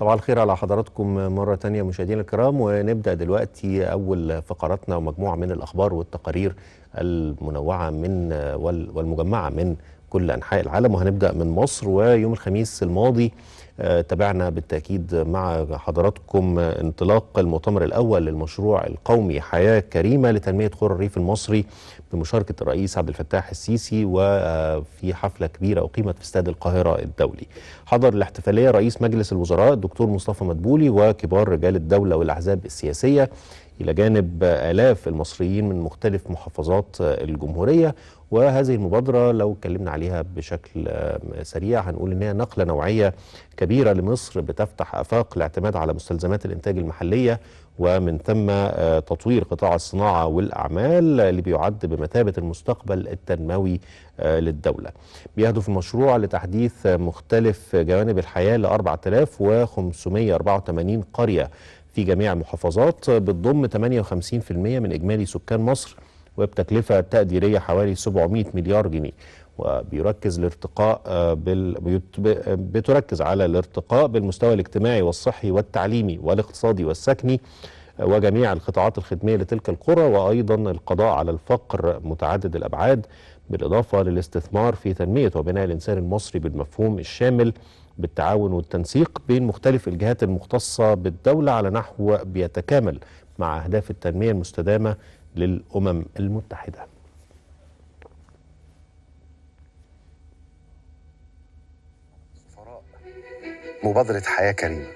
صباح الخير على حضراتكم مرة تانية مشاهدينا الكرام، ونبدأ دلوقتي أول فقراتنا ومجموعة من الأخبار والتقارير المنوعة والمجمعة من كل أنحاء العالم. وهنبدأ من مصر. ويوم الخميس الماضي تابعنا بالتأكيد مع حضراتكم انطلاق المؤتمر الأول للمشروع القومي حياة كريمة لتنمية قرى الريف المصري بمشاركة الرئيس عبد الفتاح السيسي، وفي حفلة كبيرة أقيمت في استاد القاهرة الدولي. حضر الاحتفالية رئيس مجلس الوزراء الدكتور مصطفى مدبولي وكبار رجال الدولة والأحزاب السياسية، إلى جانب آلاف المصريين من مختلف محافظات الجمهورية. وهذه المبادرة لو اتكلمنا عليها بشكل سريع هنقول إنها نقلة نوعية كبيرة لمصر، بتفتح آفاق الاعتماد على مستلزمات الإنتاج المحلية، ومن ثم تطوير قطاع الصناعة والأعمال اللي بيعد بمثابة المستقبل التنموي للدولة. بيهدف المشروع لتحديث مختلف جوانب الحياة ل 4584 قرية في جميع المحافظات، بتضم 58% من إجمالي سكان مصر، وبتكلفة تقديرية حوالي 700 مليار جنيه. وبيركز بتركز على الارتقاء بالمستوى الاجتماعي والصحي والتعليمي والاقتصادي والسكني وجميع القطاعات الخدمية لتلك القرى، وأيضا القضاء على الفقر متعدد الأبعاد، بالإضافة للاستثمار في تنمية وبناء الإنسان المصري بالمفهوم الشامل، بالتعاون والتنسيق بين مختلف الجهات المختصة بالدولة على نحو بيتكامل مع أهداف التنمية المستدامة للأمم المتحدة. مبادرة حياة كريمة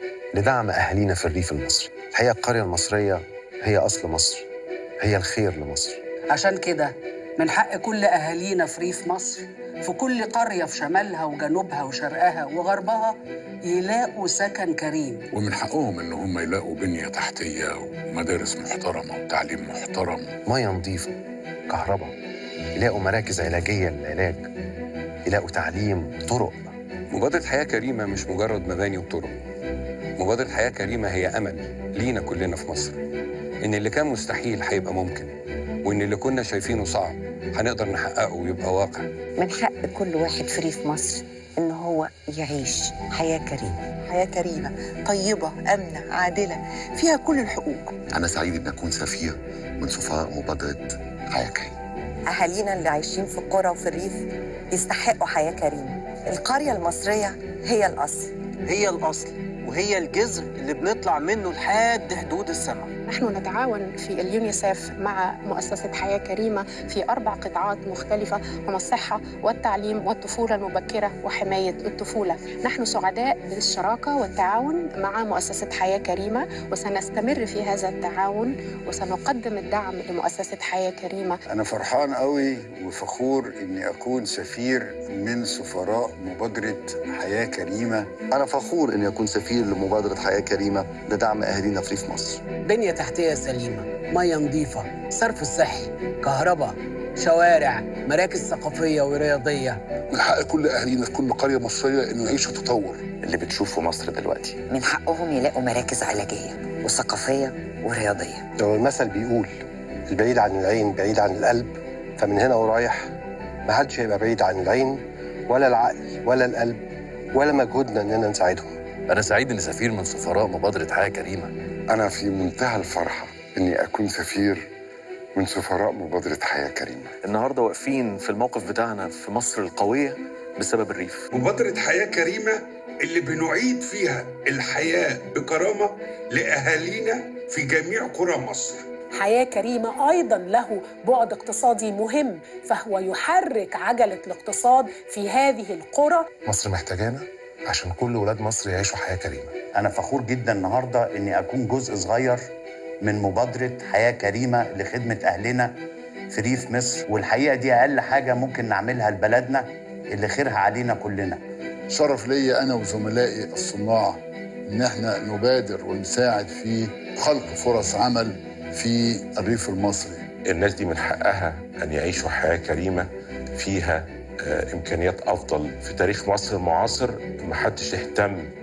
لدعم أهالينا في الريف المصري. الحقيقة القرية المصرية هي أصل مصر، هي الخير لمصر. عشان كده من حق كل أهالينا في ريف مصر، في كل قرية في شمالها وجنوبها وشرقها وغربها، يلاقوا سكن كريم. ومن حقهم إن هم يلاقوا بنية تحتية ومدارس محترمة وتعليم محترم، مياه نظيفة، كهرباء، يلاقوا مراكز علاجية للعلاج، يلاقوا تعليم وطرق. مبادرة حياة كريمة مش مجرد مباني وطرق. مبادرة حياة كريمة هي أمل لينا كلنا في مصر، إن اللي كان مستحيل هيبقى ممكن، وإن اللي كنا شايفينه صعب هنقدر نحققه ويبقى واقع. من حق كل واحد في ريف مصر إن هو يعيش حياة كريمة. حياة كريمة طيبة آمنة عادلة فيها كل الحقوق. أنا سعيد إن أكون سفير من سفراء مبادرة حياة كريمة. أهالينا اللي عايشين في القرى وفي الريف يستحقوا حياة كريمة. القرية المصرية هي الأصل، هي الأصل وهي الجذر اللي بنطلع منه لحد حدود السماء. نحن نتعاون في اليونيسف مع مؤسسة حياة كريمة في 4 قطاعات مختلفة، هم الصحة والتعليم والطفولة المبكرة وحماية الطفولة. نحن سعداء بالشراكة والتعاون مع مؤسسة حياة كريمة، وسنستمر في هذا التعاون وسنقدم الدعم لمؤسسة حياة كريمة. أنا فرحان قوي وفخور إني أكون سفير من سفراء مبادرة حياة كريمة. أنا فخور إني أكون سفير لمبادرة حياة كريمة لدعم أهالينا في ريف مصر. بنية تحتية سليمة، مياه نظيفة، صرف صحي، كهرباء، شوارع، مراكز ثقافية ورياضية. من حق كل أهالينا في كل قرية مصرية إنه يعيشوا تطور. اللي بتشوفه مصر دلوقتي من حقهم يلاقوا مراكز علاجية وثقافية ورياضية. لو المثل بيقول البعيد عن العين بعيد عن القلب، فمن هنا ورايح ما حدش هيبقى بعيد عن العين ولا العقل ولا القلب ولا مجهودنا إننا نساعدهم. أنا سعيد إني سفير من سفراء مبادرة حياة كريمة. أنا في منتهى الفرحة إني أكون سفير من سفراء مبادرة حياة كريمة. النهاردة واقفين في الموقف بتاعنا في مصر القوية بسبب الريف. مبادرة حياة كريمة اللي بنعيد فيها الحياة بكرامة لأهالينا في جميع قرى مصر. حياة كريمة أيضاً له بعد اقتصادي مهم، فهو يحرك عجلة الاقتصاد في هذه القرى. مصر محتاجانا عشان كل ولاد مصر يعيشوا حياة كريمة. أنا فخور جدا النهاردة إني أكون جزء صغير من مبادرة حياة كريمة لخدمة أهلنا في ريف مصر، والحقيقة دي أقل حاجة ممكن نعملها لبلدنا اللي خيرها علينا كلنا. شرف لي أنا وزملائي الصناع إن احنا نبادر ونساعد في خلق فرص عمل في الريف المصري. الناس دي من حقها أن يعيشوا حياة كريمة فيها إمكانيات أفضل. في تاريخ مصر المعاصر محدش اهتم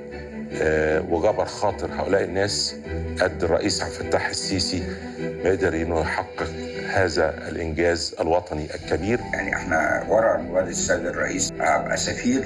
وجبر خاطر هؤلاء الناس قد الرئيس عبد الفتاح السيسي قدر انه يحقق هذا الانجاز الوطني الكبير. يعني احنا ورا الوالد السيد الرئيس ابقى سفير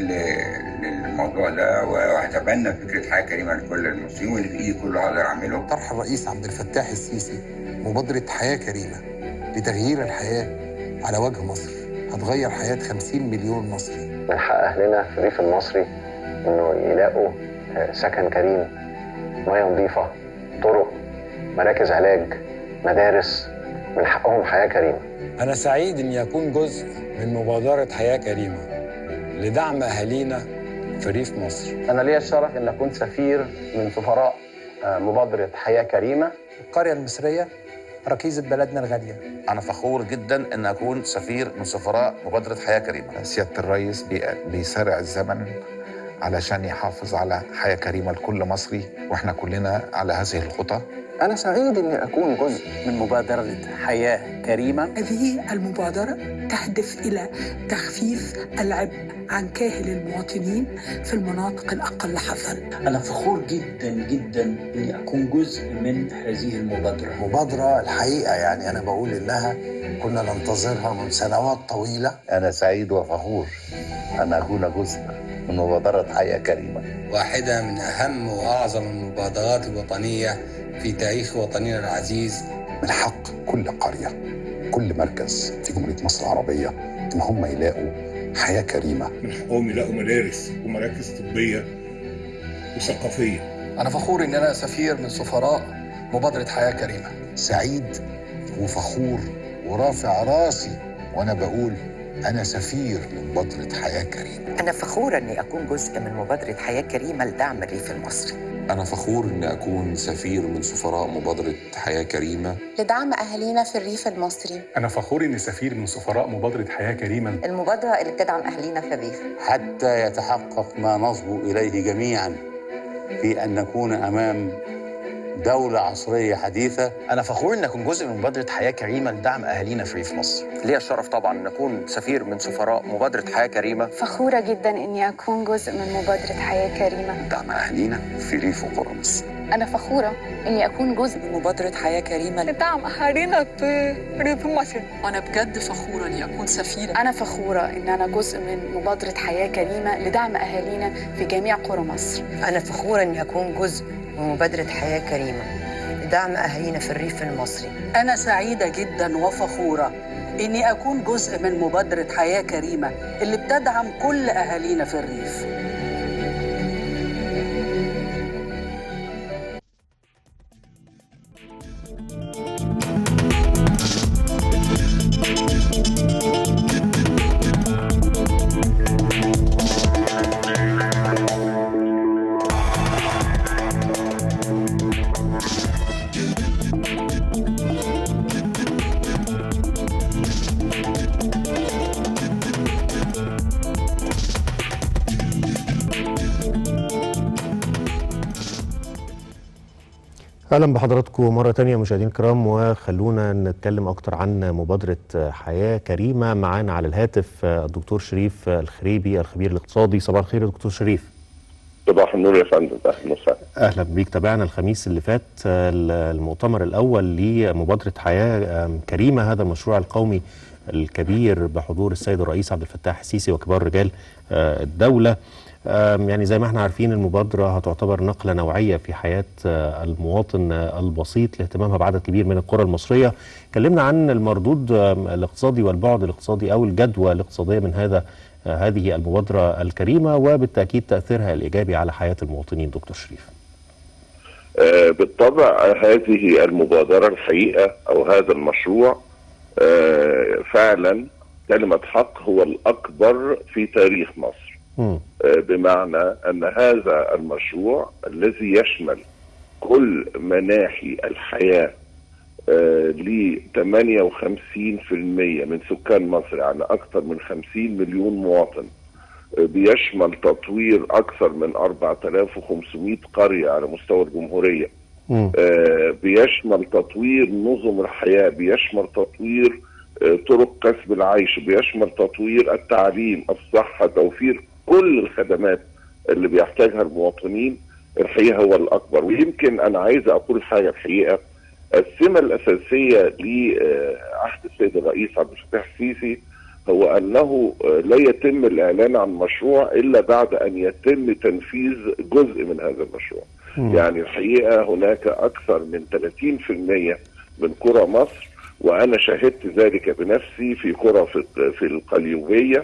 للموضوع ده، وهتبنى فكره حياه كريمه لكل المصريين، واللي في ايدي كله هقدر اعمله. طرح الرئيس عبد الفتاح السيسي مبادره حياه كريمه لتغيير الحياه على وجه مصر هتغير حياه 50 مليون مصري. من حق اهلنا في الريف المصري انه يلاقوا سكن كريم، ميه نظيفه، طرق، مراكز علاج، مدارس، من حقهم حياه كريمه. انا سعيد اني اكون جزء من مبادره حياه كريمه لدعم اهالينا في ريف مصر. انا ليا الشرف ان اكون سفير من سفراء مبادره حياه كريمه. القريه المصريه ركيزه بلدنا الغاليه. انا فخور جدا ان اكون سفير من سفراء مبادره حياه كريمه. سياده الرئيس بيسارع الزمن علشان يحافظ على حياه كريمه لكل مصري، واحنا كلنا على هذه الخطى. أنا سعيد أني أكون جزء من مبادرة حياة كريمة. هذه المبادرة تهدف إلى تخفيف العبء عن كاهل المواطنين في المناطق الأقل حظاً. أنا فخور جدا جدا أني أكون جزء من هذه المبادرة. مبادرة الحقيقة يعني أنا بقول إنها كنا ننتظرها من سنوات طويلة. أنا سعيد وفخور أن أكون جزء من مبادرة حياة كريمة، واحدة من أهم وأعظم المبادرات الوطنية في تاريخ وطننا العزيز. من حق كل قرية، كل مركز في جمهورية مصر العربية إن هم يلاقوا حياة كريمة. من حقهم يلاقوا مدارس ومراكز طبية وثقافية. أنا فخور إن أنا سفير من سفراء مبادرة حياة كريمة. سعيد وفخور ورافع راسي وأنا بقول أنا سفير لمبادرة حياة كريمة. أنا فخورة أني أكون جزء من مبادرة حياة كريمة لدعم الريف المصري. أنا فخور أن أكون سفير من سفراء مبادرة حياة كريمة لدعم أهالينا في الريف المصري. أنا فخور أني سفير من سفراء مبادرة حياة كريمة، المبادرة اللي بتدعم أهالينا في الريف حتى يتحقق ما نصبو إليه جميعا في أن نكون أمام دولة عصرية حديثة. أنا فخور أن أكون جزء من مبادرة حياة كريمة لدعم أهالينا في ريف مصر. ليا الشرف طبعا أن أكون سفير من سفراء مبادرة حياة كريمة. فخورة جدا أني أكون جزء من مبادرة حياة كريمة دعم أهالينا في ريف وقرى مصر. أنا فخورة أني أكون جزء من مبادرة حياة كريمة لدعم أهالينا في ريف مصر. أنا بجد فخورة أني أكون سفيرة. أنا فخورة أن أنا جزء من مبادرة حياة كريمة لدعم أهالينا في جميع قرى مصر. أنا فخورة أني أكون جزء من مبادرة حياة كريمة لدعم أهالينا في الريف المصري. أنا سعيدة جدا وفخورة إني أكون جزء من مبادرة حياة كريمة اللي بتدعم كل أهالينا في الريف. اهلا بحضراتكم مره تانية مشاهدينا الكرام، وخلونا نتكلم اكتر عن مبادره حياه كريمه. معانا على الهاتف الدكتور شريف الخريبي الخبير الاقتصادي. صباح الخير يا دكتور شريف. صباح النور يا فندم. اهلا وسهلا. اهلا بيك. تابعنا الخميس اللي فات المؤتمر الاول لمبادره حياه كريمه، هذا المشروع القومي الكبير بحضور السيد الرئيس عبد الفتاح السيسي وكبار رجال الدوله. يعني زي ما احنا عارفين المبادرة هتعتبر نقلة نوعية في حياة المواطن البسيط لاهتمامها بعدد كبير من القرى المصرية. كلمنا عن المردود الاقتصادي والبعد الاقتصادي أو الجدوى الاقتصادية من هذه المبادرة الكريمة، وبالتأكيد تأثيرها الإيجابي على حياة المواطنين. دكتور شريف. بالطبع هذه المبادرة الحقيقة أو هذا المشروع فعلا كلمة حق هو الأكبر في تاريخ مصر. بمعنى أن هذا المشروع الذي يشمل كل مناحي الحياة ل 58% من سكان مصر، يعني أكثر من 50 مليون مواطن، بيشمل تطوير أكثر من 4500 قرية على مستوى الجمهورية، بيشمل تطوير نظم الحياة، بيشمل تطوير طرق كسب العيش، بيشمل تطوير التعليم، الصحة، توفير كل الخدمات اللي بيحتاجها المواطنين. الحقيقه هو الاكبر. ويمكن انا عايز اقول حاجه الحقيقه، السمه الاساسيه لعهد السيد الرئيس عبد الفتاح السيسي هو انه لا يتم الاعلان عن مشروع الا بعد ان يتم تنفيذ جزء من هذا المشروع. يعني الحقيقه هناك اكثر من 30% من قرى مصر، وانا شاهدت ذلك بنفسي في قرى في القليوبيه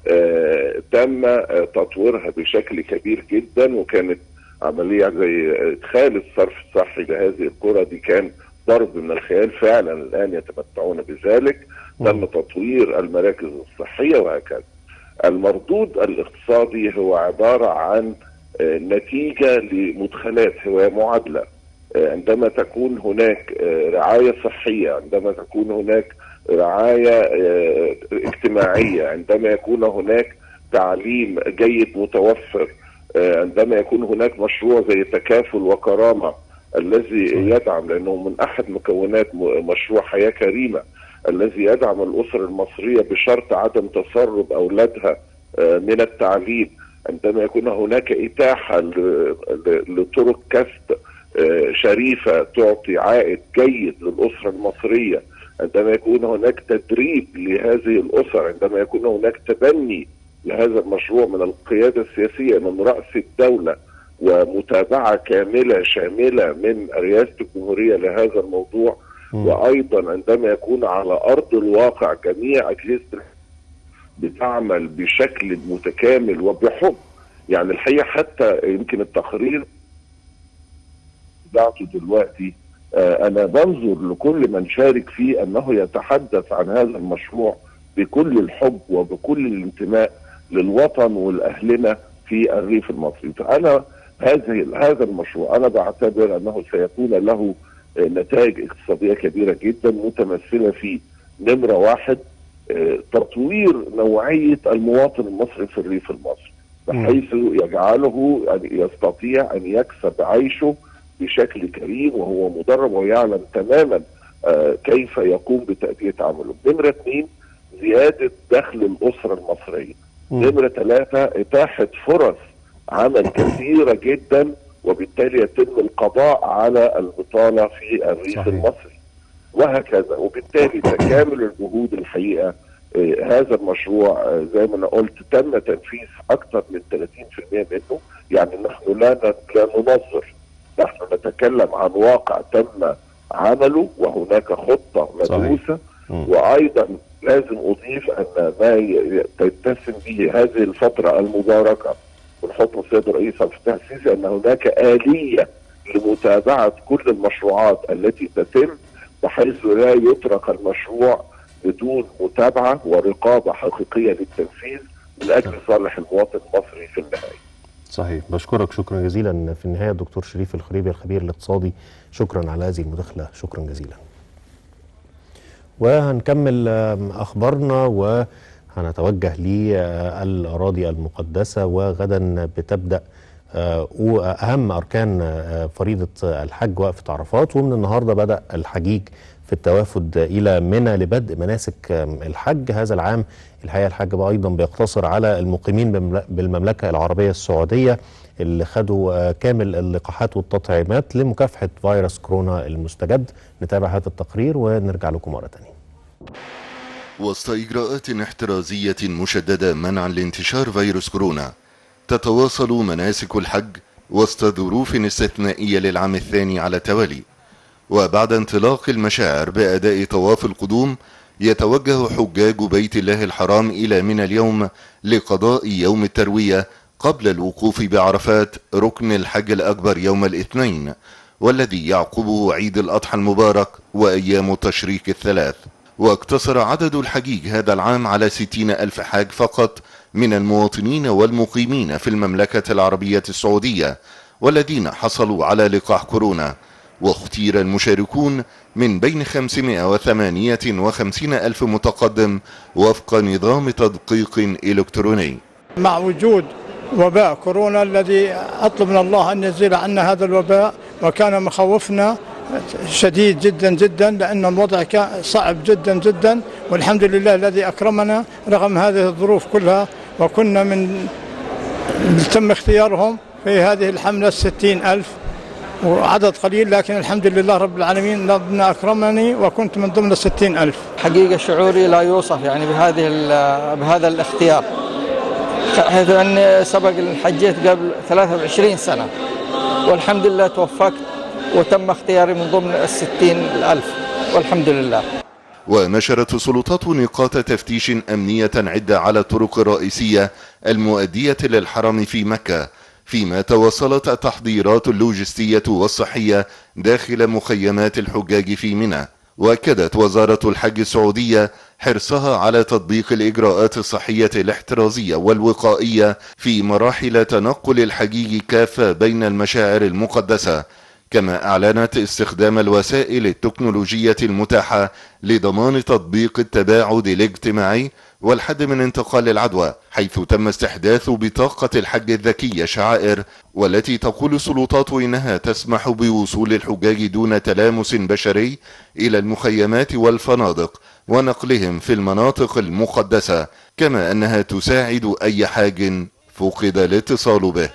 تم تطويرها بشكل كبير جدا، وكانت عمليه زي ادخال الصرف الصحي لهذه القرى دي كان ضرب من الخيال فعلا، الان يتمتعون بذلك. تم تطوير المراكز الصحيه وهكذا. المردود الاقتصادي هو عباره عن نتيجه لمدخلات، هو معادله. عندما تكون هناك رعايه صحيه، عندما تكون هناك رعايه اجتماعيه، عندما يكون هناك تعليم جيد متوفر، عندما يكون هناك مشروع زي تكافل وكرامه الذي يدعم، لانه من احد مكونات مشروع حياه كريمه الذي يدعم الاسر المصريه بشرط عدم تسرب اولادها من التعليم، عندما يكون هناك اتاحه لطرق كسب شريفه تعطي عائد جيد للاسره المصريه، عندما يكون هناك تدريب لهذه الاسر، عندما يكون هناك تبني لهذا المشروع من القياده السياسيه من راس الدوله، ومتابعه كامله شامله من رئاسه الجمهوريه لهذا الموضوع. وايضا عندما يكون على ارض الواقع جميع اجهزه بتعمل بشكل متكامل وبحب. يعني الحقيقه حتى يمكن التقرير بتاعته دلوقتي انا بنظر لكل من شارك فيه انه يتحدث عن هذا المشروع بكل الحب وبكل الانتماء للوطن والاهلنا في الريف المصري. فانا هذا المشروع انا بعتبر انه سيكون له نتائج اقتصاديه كبيره جدا، متمثله في نمره واحد تطوير نوعيه المواطن المصري في الريف المصري، بحيث يجعله يستطيع ان يكسب عيشه بشكل كريم وهو مدرب ويعلم تماما كيف يقوم بتأدية عمله. نمرة 2 زيادة دخل الأسرة المصرية. نمرة 3 إتاحة فرص عمل كثيرة جدا، وبالتالي يتم القضاء على البطالة في الريف المصري وهكذا. وبالتالي تكامل الجهود الحقيقة هذا المشروع زي ما أنا قلت تم تنفيذ أكثر من 30% منه. يعني نحن لا ننظر، نحن نتكلم عن واقع تم عمله وهناك خطة مدروسة. وأيضا لازم أضيف أن ما تتسم به هذه الفترة المباركة من حكم السيد الرئيس عبد الفتاح السيسي أن هناك آلية لمتابعة كل المشروعات التي تتم، بحيث لا يترك المشروع بدون متابعة ورقابة حقيقية للتنفيذ من أجل صالح المواطن المصري في النهاية. صحيح. بشكرك شكرا جزيلا في النهاية الدكتور شريف الخريبي الخبير الاقتصادي، شكرا على هذه المداخلة، شكرا جزيلا. وهنكمل أخبارنا وهنتوجه للأراضي المقدسة، وغدا بتبدأ أهم أركان فريضة الحج وقفة عرفات، ومن النهاردة بدأ الحجيج في التوافد إلى منى لبدء مناسك الحج. هذا العام الحقيقة الحج بقى أيضا بيقتصر على المقيمين بالمملكة العربية السعودية اللي خدوا كامل اللقاحات والتطعيمات لمكافحة فيروس كورونا المستجد. نتابع هذا التقرير ونرجع لكم مرة تانية. وسط إجراءات احترازية مشددة منعا لانتشار فيروس كورونا، تتواصل مناسك الحج وسط ظروف استثنائية للعام الثاني على التوالي. وبعد انطلاق المشاعر بأداء طواف القدوم، يتوجه حجاج بيت الله الحرام إلى منى اليوم لقضاء يوم التروية قبل الوقوف بعرفات ركن الحج الأكبر يوم الاثنين، والذي يعقبه عيد الأضحى المبارك وأيام التشريق الثلاث. واقتصر عدد الحجيج هذا العام على 60,000 حاج فقط من المواطنين والمقيمين في المملكة العربية السعودية والذين حصلوا على لقاح كورونا. واختير المشاركون من بين 558,000 متقدم وفق نظام تدقيق إلكتروني. مع وجود وباء كورونا الذي أطلب من الله أن يزيل عنا هذا الوباء، وكان مخوفنا شديد جدا جدا لأن الوضع كان صعب جدا جدا، والحمد لله الذي أكرمنا رغم هذه الظروف كلها. وكنا من تم اختيارهم في هذه الحملة 60,000 وعدد قليل، لكن الحمد لله رب العالمين ربنا أكرمني وكنت من ضمن 60,000. حقيقة شعوري لا يوصف يعني بهذا الاختيار، حيث أني سبق حجيت قبل 23 سنة والحمد لله توفقت وتم اختياري من ضمن 60,000 والحمد لله. ونشرت السلطات نقاط تفتيش أمنية عدة على الطرق الرئيسية المؤدية للحرم في مكة، فيما توصلت التحضيرات اللوجستية والصحية داخل مخيمات الحجاج في منى. وأكدت وزارة الحج السعودية حرصها على تطبيق الإجراءات الصحية الاحترازية والوقائية في مراحل تنقل الحجيج كافة بين المشاعر المقدسة، كما أعلنت استخدام الوسائل التكنولوجية المتاحة لضمان تطبيق التباعد الاجتماعي والحد من انتقال العدوى، حيث تم استحداث بطاقة الحج الذكية شعائر، والتي تقول السلطات إنها تسمح بوصول الحجاج دون تلامس بشري إلى المخيمات والفنادق ونقلهم في المناطق المقدسة، كما أنها تساعد أي حاج فقد الاتصال به.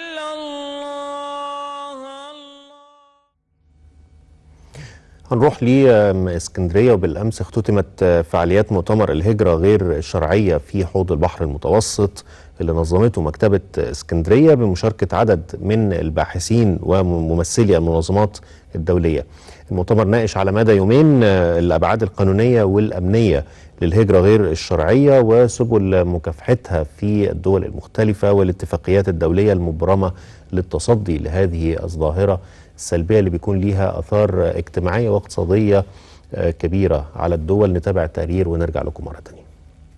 هنروح لاسكندريه، وبالامس اختتمت فعاليات مؤتمر الهجره غير الشرعيه في حوض البحر المتوسط اللي نظمته مكتبه اسكندريه بمشاركه عدد من الباحثين وممثلي المنظمات الدوليه. المؤتمر ناقش على مدى يومين الابعاد القانونيه والامنيه للهجره غير الشرعيه وسبل مكافحتها في الدول المختلفه والاتفاقيات الدوليه المبرمه للتصدي لهذه الظاهره السلبية اللي بيكون ليها آثار اجتماعية واقتصادية كبيرة على الدول. نتابع التقرير ونرجع لكم مرة تانية.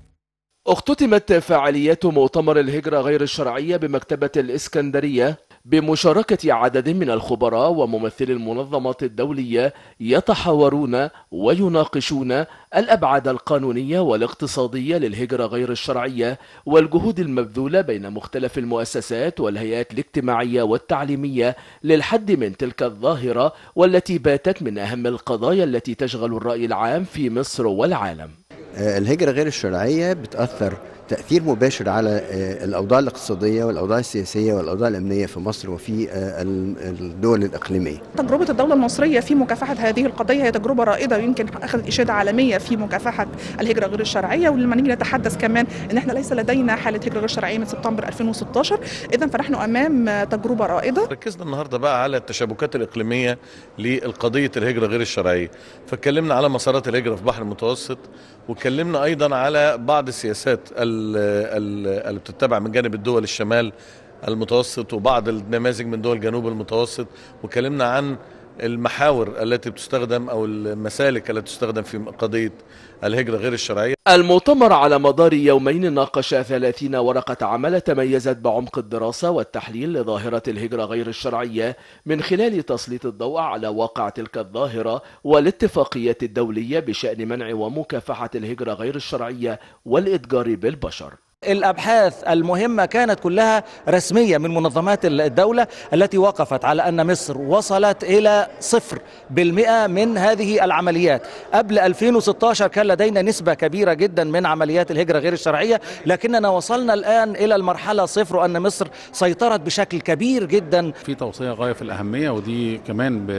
اختتمت فعاليات مؤتمر الهجرة غير الشرعية بمكتبة الإسكندرية بمشاركة عدد من الخبراء وممثلي المنظمات الدولية يتحاورون ويناقشون الأبعاد القانونية والاقتصادية للهجرة غير الشرعية والجهود المبذولة بين مختلف المؤسسات والهيئات الاجتماعية والتعليمية للحد من تلك الظاهرة، والتي باتت من أهم القضايا التي تشغل الرأي العام في مصر والعالم. الهجرة غير الشرعية بتأثر تأثير مباشر على الأوضاع الاقتصادية والأوضاع السياسية والأوضاع الأمنية في مصر وفي الدول الإقليمية. تجربة الدولة المصرية في مكافحة هذه القضية هي تجربة رائدة، ويمكن أخذت إشادة عالمية في مكافحة الهجرة غير الشرعية. ولما نيجي نتحدث كمان إن إحنا ليس لدينا حالة هجرة غير شرعية من سبتمبر 2016، إذا فنحن أمام تجربة رائدة. ركزنا النهاردة بقى على التشابكات الإقليمية للقضية الهجرة غير الشرعية، فاتكلمنا على مسارات الهجرة في البحر المتوسط، واتكلمنا أيضا على بعض السياسات اللي بتتبع من جانب الدول الشمال المتوسط وبعض النماذج من دول جنوب المتوسط، وكلمنا عن المحاور التي بتستخدم أو المسالك التي تستخدم في قضية الهجرة غير الشرعية. المؤتمر على مدار يومين ناقش 30 ورقة عمل تميزت بعمق الدراسة والتحليل لظاهرة الهجرة غير الشرعية من خلال تسليط الضوء على واقع تلك الظاهرة والاتفاقيات الدولية بشأن منع ومكافحة الهجرة غير الشرعية والإتجار بالبشر. الأبحاث المهمة كانت كلها رسمية من منظمات الدولة التي وقفت على أن مصر وصلت إلى 0% من هذه العمليات. قبل 2016 كان لدينا نسبة كبيرة جدا من عمليات الهجرة غير الشرعية، لكننا وصلنا الآن إلى المرحلة 0، وأن مصر سيطرت بشكل كبير جدا. في توصية غاية في الأهمية، ودي كمان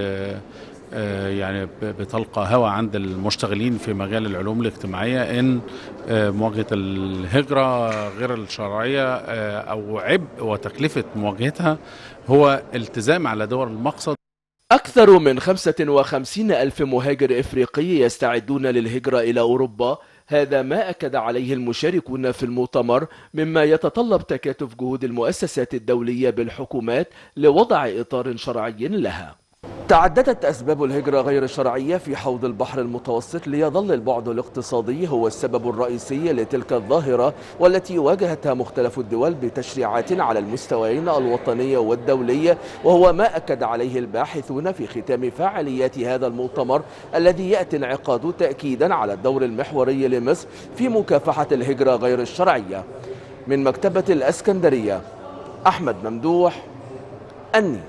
يعني بتلقى هوى عند المشتغلين في مجال العلوم الاجتماعية إن مواجهة الهجرة غير الشرعية أو عبء وتكلفة مواجهتها هو التزام على دول المقصد. أكثر من 55,000 مهاجر إفريقي يستعدون للهجرة إلى أوروبا، هذا ما أكد عليه المشاركون في المؤتمر، مما يتطلب تكاتف جهود المؤسسات الدولية بالحكومات لوضع إطار شرعي لها. تعددت أسباب الهجرة غير الشرعية في حوض البحر المتوسط، ليظل البعد الاقتصادي هو السبب الرئيسي لتلك الظاهرة، والتي واجهتها مختلف الدول بتشريعات على المستويين الوطني والدولي، وهو ما أكد عليه الباحثون في ختام فعاليات هذا المؤتمر الذي يأتي انعقاده تأكيدا على الدور المحوري لمصر في مكافحة الهجرة غير الشرعية. من مكتبة الإسكندرية، أحمد ممدوح، النيل.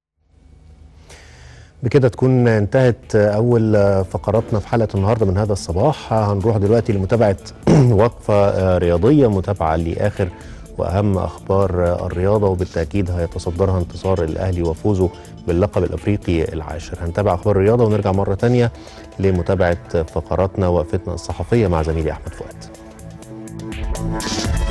بكده تكون انتهت أول فقراتنا في حلقة النهاردة من هذا الصباح. هنروح دلوقتي لمتابعة وقفة رياضية، متابعة لآخر وأهم أخبار الرياضة، وبالتأكيد هيتصدرها انتصار الأهلي وفوزه باللقب الأفريقي العاشر. هنتابع أخبار الرياضة ونرجع مرة تانية لمتابعة فقراتنا وقفتنا الصحفية مع زميلي أحمد فؤاد.